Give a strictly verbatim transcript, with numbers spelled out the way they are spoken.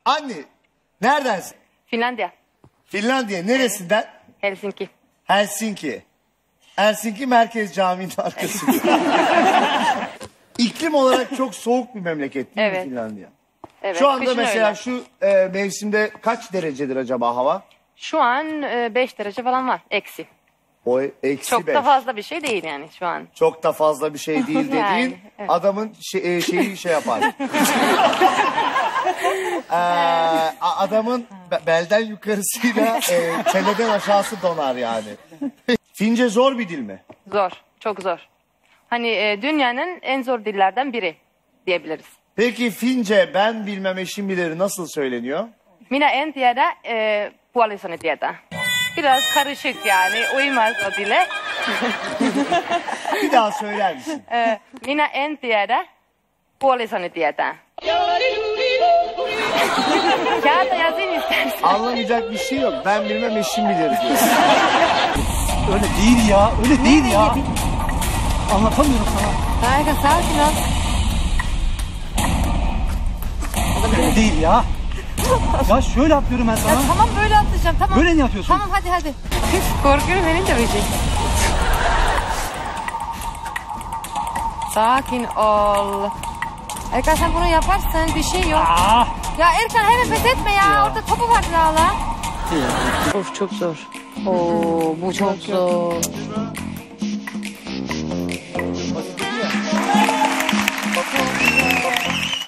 Anne, neredensin? Finlandiya. Finlandiya, neresinden? Helsinki. Helsinki. Helsinki Merkez Camii'nin arkasında. İklim olarak çok soğuk bir memleket değil Evet. mi Finlandiya? Evet, Şu anda kışın mesela öyle. şu e, mevsimde kaç derecedir acaba hava? Şu an e, beş derece falan var. Eksi. O eksi Çok beş. da fazla bir şey değil yani şu an. Çok da fazla bir şey değil dediğin Yani, evet. adamın şey, e, şeyi şey yapar. ee, a- adamın be- belden yukarısıyla e, çeneden aşağısı donar yani. Fince zor bir dil mi? Zor. Çok zor. Hani e, dünyanın en zor dillerden biri diyebiliriz. Peki Fince ben bilmem eşim bilir nasıl söyleniyor? Minä en tiedä, e, puolisoni tietää. Biraz karışık yani, uymaz o dile. Bir daha söyler misin? E, minä en tiedä, puolisoni tietää. Kağıda yazayım istersen. Anlamayacak bir şey yok. Ben bilmem eşim bilir diyor. Öyle değil ya, öyle değil ya. Anlatamıyorum sana. Aika sakin ol. Öyle değil ya. Ya şöyle yapıyorum ben sana. Ya tamam böyle atlayacağım tamam. Böyle mi yapıyorsun? Tamam hadi hadi. Korkuyorum benim de bir şey. Sakin ol. Erkan sen bunu yaparsın bir şey yok. Aa, Ya Erkan hemen pes etme ya. Ya. Orada topu var daha lan. Of çok zor. Oo bu çok zor.